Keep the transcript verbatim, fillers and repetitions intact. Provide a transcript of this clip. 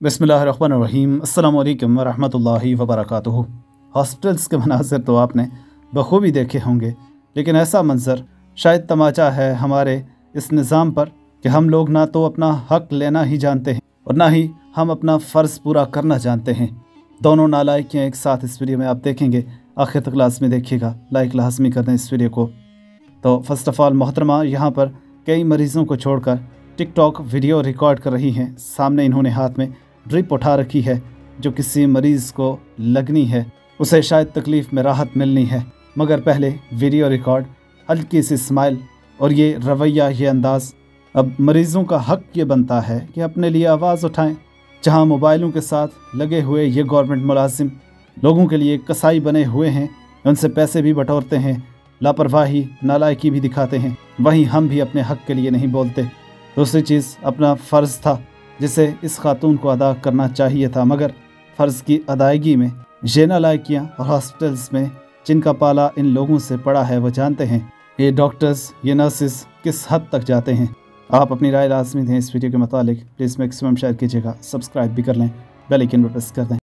बिस्मिल्लाहिर्रहमानिर्रहीम अस्सलामु अलैकुम वरहमतुल्लाहि वबरकातुहू। हॉस्पिटल्स के मनाज़िर तो आपने बखूबी देखे होंगे, लेकिन ऐसा मंज़र शायद तमाचा है हमारे इस निज़ाम पर कि हम लोग ना तो अपना हक़ लेना ही जानते हैं और ना ही हम अपना फ़र्ज़ पूरा करना जानते हैं। दोनों नालायकियाँ एक साथ इस वीडियो में आप देखेंगे, आखिर तक लाज़मी देखिएगा, लाइक लाज़मी कर दें इस वीडियो को। तो फ़र्स्ट ऑफ़ ऑल मोहतरमा यहाँ पर कई मरीज़ों को छोड़कर टिकटॉक वीडियो रिकॉर्ड कर रही हैं। सामने इन्होंने हाथ में ड्रिप उठा रखी है, जो किसी मरीज़ को लगनी है, उसे शायद तकलीफ़ में राहत मिलनी है, मगर पहले वीडियो रिकॉर्ड, हल्की सी स्माइल और ये रवैया, ये अंदाज़। अब मरीज़ों का हक़ ये बनता है कि अपने लिए आवाज़ उठाएं। जहां मोबाइलों के साथ लगे हुए ये गवर्नमेंट मुलाजिम लोगों के लिए कसाई बने हुए हैं, उनसे पैसे भी बटोरते हैं, लापरवाही नालायकी भी दिखाते हैं, वहीं हम भी अपने हक़ के लिए नहीं बोलते। दूसरी चीज़, अपना फ़र्ज़ था जिसे इस खातून को अदा करना चाहिए था, मगर फ़र्ज़ की अदायगी में ये नालायकियाँ और हॉस्पिटल्स में जिनका पाला इन लोगों से पड़ा है वो जानते हैं ये डॉक्टर्स, ये नर्सेस किस हद तक जाते हैं। आप अपनी राय लाज़मी दें इस वीडियो के मुतालिक। प्लीज़ मैक्सिमम शेयर कीजिएगा, सब्सक्राइब भी कर लें, बेल आइकन पर प्रेस कर दें।